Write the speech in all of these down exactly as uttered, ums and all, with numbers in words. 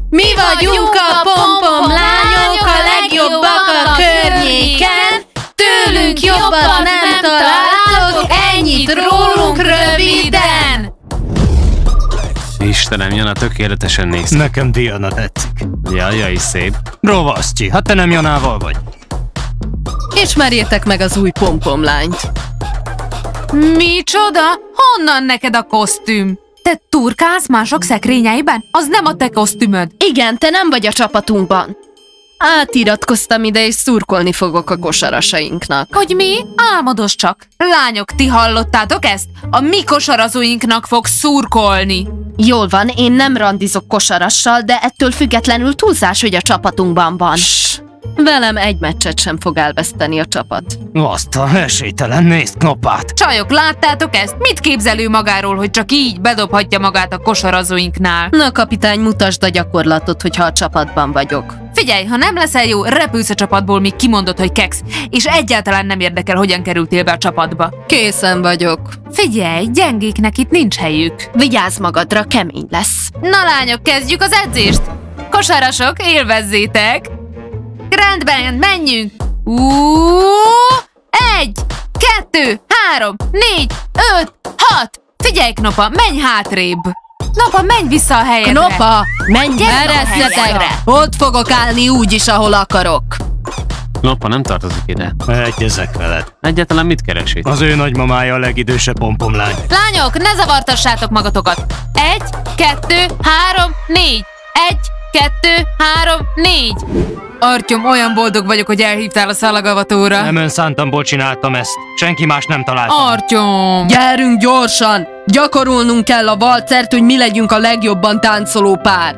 Mi vagyunk a pompom lányok, a legjobbak a környéken. Tőlünk jobbat nem találtok, ennyit rólunk röviden. Istenem, Jana tökéletesen néz. Nekem Diana tetszik. Jaja, is szép. Rovaszcsi, hát te nem Janával vagy. Ismerjétek meg az új pompomlányt. Micsoda? Honnan neked a kosztüm? Te turkálsz mások szekrényeiben? Az nem a te kosztümöd. Igen, te nem vagy a csapatunkban. Átiratkoztam ide, és szurkolni fogok a kosarasainknak. Hogy mi? Álmodos csak. Lányok, ti hallottátok ezt? A mi kosarazóinknak fog szurkolni. Jól van, én nem randizok kosarassal, de ettől függetlenül túlzás, hogy a csapatunkban van. Ssss. Velem egy meccset sem fog elveszteni a csapat. Azt a esélytelen, nézd Knoppát. Csajok, láttátok ezt? Mit képzel ő magáról, hogy csak így bedobhatja magát a kosarazóinknál? Na, kapitány, mutasd a gyakorlatot, hogyha a csapatban vagyok. Figyelj, ha nem leszel jó, repülsz a csapatból, míg kimondod, hogy keksz, és egyáltalán nem érdekel, hogyan kerültél be a csapatba. Készen vagyok. Figyelj, gyengéknek itt nincs helyük. Vigyázz magadra, kemény lesz. Na lányok, kezdjük az edzést! Kosarasok, élvezzétek! Rendben, menjünk! Uuuuh! Egy, kettő, három, négy, öt, hat! Figyelj, Knopa, menj hátrébb! Knopa, menj vissza a helyedre! Knopa, menj eresszetekre! Ott fogok állni úgyis, ahol akarok. Knoppa nem tartozik ide. Egyezek veled. Egyáltalán mit keres itt? Az ő nagymamája a legidősebb pompomlány. Lányok, ne zavartassátok magatokat! Egy, kettő, három, négy! Egy, kettő, három, négy! Artyom, olyan boldog vagyok, hogy elhívtál a szalagavatóra. Nem önszántamból csináltam ezt. Senki más nem találta. Artyom! Gyerünk gyorsan! Gyakorolnunk kell a valcert, hogy mi legyünk a legjobban táncoló pár.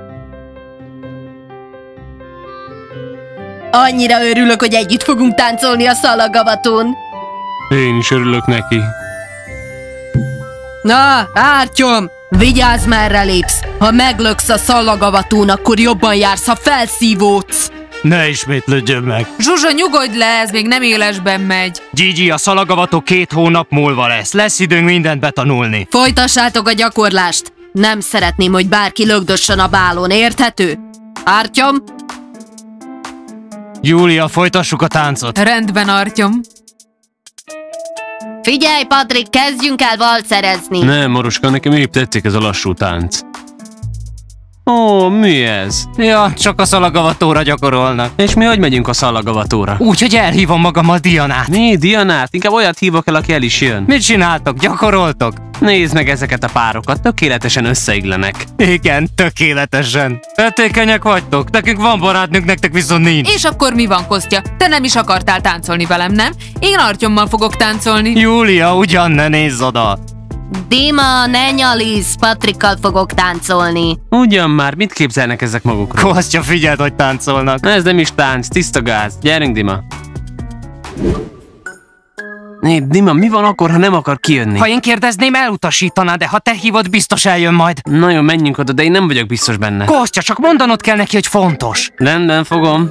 Annyira örülök, hogy együtt fogunk táncolni a szalagavatón. Én is örülök neki. Na, Ártyom! Vigyázz, merre lépsz! Ha meglöksz a szalagavatón, akkor jobban jársz, ha felszívódsz! Ne ismétlődjön meg. Zsuzsa, nyugodj le, ez még nem élesben megy. Gigi, a szalagavató két hónap múlva lesz. Lesz időnk mindent betanulni. Folytassátok a gyakorlást! Nem szeretném, hogy bárki lögdössön a bálon, érthető? Ártyom? Júlia, folytassuk a táncot. Rendben, Artyom. Figyelj, Patrik, kezdjünk el valcerezni! Nem, Maruska, nekem épp tetszik ez a lassú tánc. Ó, mi ez? Ja, csak a szalagavatóra gyakorolnak. És mi hogy megyünk a szalagavatóra? Úgy, hogy elhívom magammal Dianát. Mi, Dianát? Inkább olyat hívok el, aki el is jön. Mit csináltok? Gyakoroltok? Nézd meg ezeket a párokat, tökéletesen összeiglenek. Igen, tökéletesen. Ötékenyek vagytok, nekünk van barátnőnk, nektek viszont nincs. És akkor mi van, Kostya? Te nem is akartál táncolni velem, nem? Én Artyommal fogok táncolni. Júlia, ugyan ne nézz oda. Dima, ne nyalisz, Patrikkal fogok táncolni. Ugyan már, mit képzelnek ezek magukról? Kostya, figyeld, hogy táncolnak. Ez nem is tánc, tiszta gáz. Gyerünk, Dima. Né, Dima, mi van akkor, ha nem akar kijönni? Ha én kérdezném, elutasítaná, de ha te hívod, biztos eljön majd. Nagyon menjünk oda, de én nem vagyok biztos benne. Kostya, csak mondanod kell neki, hogy fontos. Rendben, fogom.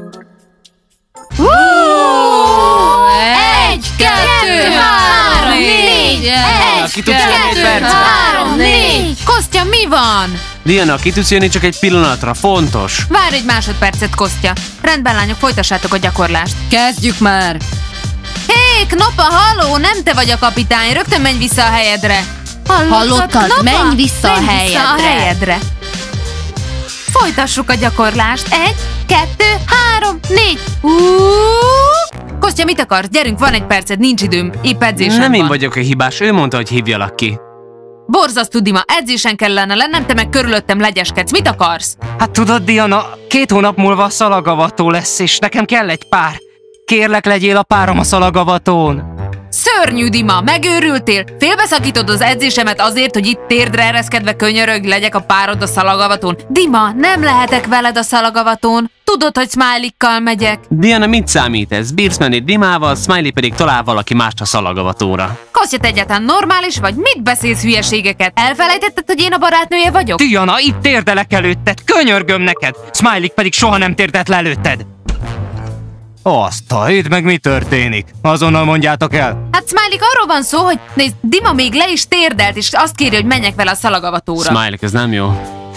Egy, kettő, három, négy! Ki tudsz jönni egy percben? három, négy! Kostya, mi van? Diana, ki tudsz jönni csak egy pillanatra, fontos. Várj egy másodpercet, Kostya. Rendben, lányok, folytassátok a gyakorlást. Kezdjük már! Hé, Knopa, halló, nem te vagy a kapitány, rögtön menj vissza a helyedre. Hallottad? Knopa? Menj vissza a Menj helyedre. Vissza a helyedre. Folytassuk a gyakorlást. Egy, kettő, három, négy. Uh! Kostya, mit akarsz? Gyerünk, van egy perced, nincs időm. Épp edzésem Nem van. én vagyok a hibás, ő mondta, hogy hívjalak ki. Borzasztó, Dima, edzésen kellene lennem, te meg körülöttem legyeskedsz. Mit akarsz? Hát tudod, Diana, két hónap múlva a szalagavató lesz, és nekem kell egy pár. Kérlek, legyél a párom a szalagavatón. Szörnyű, Dima, megőrültél? Félbeszakítod az edzésemet azért, hogy itt térdre ereszkedve könyörög legyek a párod a szalagavatón? Dima, nem lehetek veled a szalagavatón. Tudod, hogy Smiley-kkal megyek. Diana, mit számít ez? Bírsz menni Dimával, Smiley pedig talál valaki mást a szalagavatóra. Kostya, te egyáltalán normális vagy? Mit beszélsz hülyeségeket? Elfelejtetted, hogy én a barátnője vagyok? Diana, itt térdelek előtted, könyörgöm neked. Smiley pedig soha nem térdelt le előtted. Azt a, itt meg mi történik? Azonnal mondjátok el. Hát Smiley, arról van szó, hogy nézd, Dima még le is térdelt, és azt kéri, hogy menjek vele a szalagavatóra. Smiley, ez nem jó.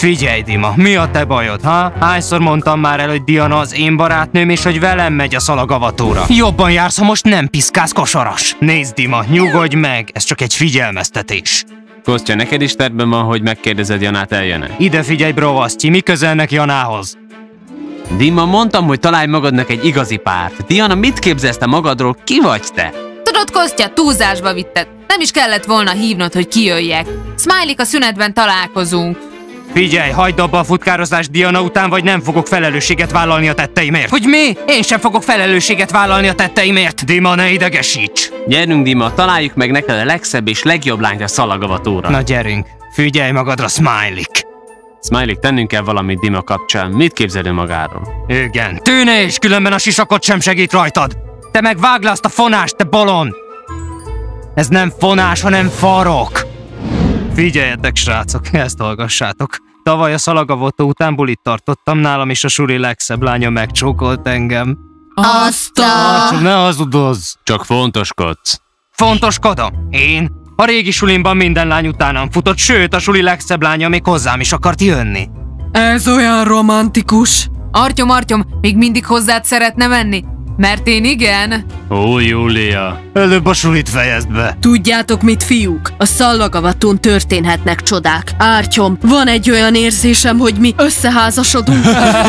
Figyelj, Dima, mi a te bajod, ha? Hányszor mondtam már el, hogy Diana az én barátnőm, és hogy velem megy a szalagavatóra? Jobban jársz, ha most nem piszkálsz, kosaras. Nézd, Dima, nyugodj meg, ez csak egy figyelmeztetés. Kostya, neked is tervben van, hogy megkérdezed Janát, eljön-e? Ide figyelj, brovasztyi, mi közelnek Janához? Dima, mondtam, hogy találj magadnak egy igazi párt. Diana, mit képzelsz te magadról? Ki vagy te? Tudod, Kostya, túlzásba vitted. Nem is kellett volna hívnod, hogy kijöjjek. Smiley, a szünetben találkozunk. Figyelj, hagyd abba a futkározást Diana után, vagy nem fogok felelősséget vállalni a tetteimért. Hogy mi? Én sem fogok felelősséget vállalni a tetteimért. Dima, ne idegesíts! Gyerünk, Dima, találjuk meg neked a legszebb és legjobb lányt a szalagavatóra. Na gyerünk, figyelj magadra, Smiley. Smiley, tennünk kell valamit Dima kapcsán. Mit képzelő magáról? Igen, tűne, és különben a sisakot sem segít rajtad. Te meg vágd le azt a fonást, te bolond! Ez nem fonás, hanem farok. Figyeljetek, srácok, ezt hallgassátok. Tavaly a szalagavató után bulit tartottam, nálam is a suli legszebb lánya megcsókolt engem. Azt a... Csak ne hazudozz! Csak fontoskodsz. Fontoskodom? Én? A régi sulimban minden lány utánam futott, sőt, a suli legszebb lánya még hozzám is akart jönni. Ez olyan romantikus. Artyom, Artyom, még mindig hozzád szeretne menni? Mert én igen. Ó, Júlia. Előbb a sulit fejezd be. Tudjátok mit, fiúk? A szallagavatón történhetnek csodák. Ártyom, van egy olyan érzésem, hogy mi összeházasodunk.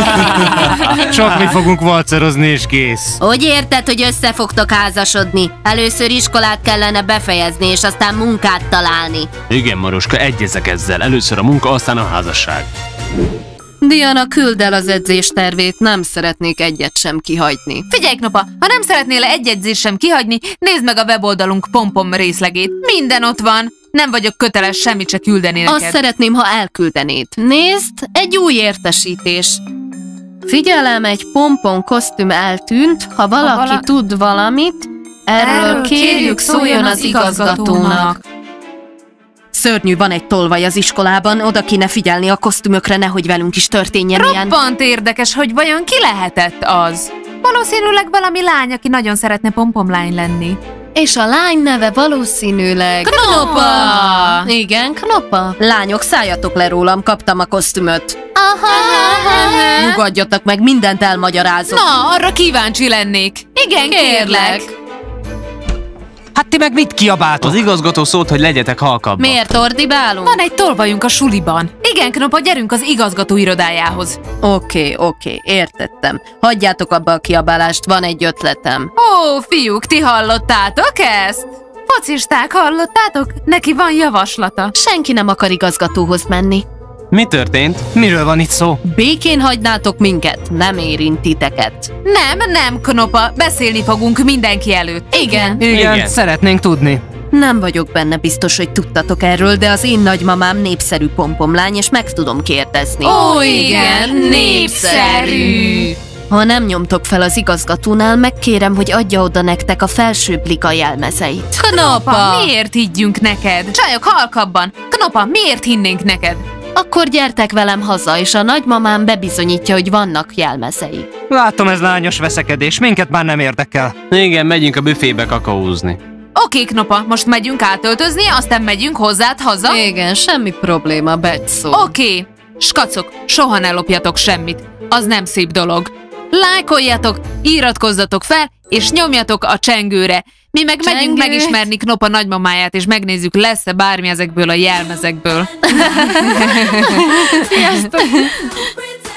Csak mi fogunk valcerozni és kész. Hogy érted, hogy össze fogtok házasodni? Először iskolát kellene befejezni, és aztán munkát találni. Igen, Maruska, egyezek ezzel. Először a munka, aztán a házasság. Diana, küld el az edzéstervét, nem szeretnék egyet sem kihagyni. Figyelj, Knopa, ha nem szeretnél egy edzést sem kihagyni, nézd meg a weboldalunk pom-pom részlegét. Minden ott van. Nem vagyok köteles semmit se küldeni neked. Azt szeretném, ha elküldenéd. Nézd, egy új értesítés. Figyelem, egy pompon kosztüm eltűnt, ha valaki Ha vala... tud valamit, erről, Erről kérjük szóljon az igazgatónak. Szörnyű, van egy tolvaj az iskolában, oda kéne figyelni a kosztümökre, nehogy velünk is történjen ilyen. Roppant érdekes, hogy vajon ki lehetett az? Valószínűleg valami lány, aki nagyon szeretne pompomlány lenni. És a lány neve valószínűleg... Knopa! Igen, Knopa. Lányok, szálljatok le rólam, kaptam a kosztümöt. Aha! Nyugodjatok meg, mindent elmagyarázok. Na, arra kíváncsi lennék. Igen, kérlek. Hát ti meg mit kiabáltok? Az igazgató szólt, hogy legyetek halkabbak. Miért ordibálunk? Van egy tolvajunk a suliban. Igen, Knopa, gyerünk az igazgató irodájához. Oké, oké, értettem. Hagyjátok abba a kiabálást, van egy ötletem. Ó, fiúk, ti hallottátok ezt? Focisták, hallottátok? Neki van javaslata. Senki nem akar igazgatóhoz menni. Mi történt? Miről van itt szó? Békén hagynátok minket, nem érint titeket. Nem, nem, Knopa, beszélni fogunk mindenki előtt. Igen. Igen, Igen. szeretnénk tudni. Nem vagyok benne biztos, hogy tudtatok erről, de az én nagymamám népszerű pompomlány, és meg tudom kérdezni. Ó, igen, népszerű. Ha nem nyomtok fel az igazgatónál, megkérem, hogy adja oda nektek a felsőbb liga jelmezeit. Knopa, miért higgyünk neked? Csajok, halkabban. Knopa, miért hinnénk neked? Akkor gyertek velem haza, és a nagymamám bebizonyítja, hogy vannak jelmezei. Látom, ez lányos veszekedés, minket már nem érdekel. Igen, megyünk a büfébe kakaózni. Oké, Knopa, most megyünk átöltözni, aztán megyünk hozzád haza. Igen, semmi probléma, Betszó. Oké, skacok, soha ne lopjatok semmit. Az nem szép dolog. Lájkoljatok, iratkozzatok fel, és nyomjatok a csengőre. Mi meg Csengő. megyünk megismerni Knopa nagymamáját, és megnézzük, lesz-e bármi ezekből a jelmezekből. Sziasztok!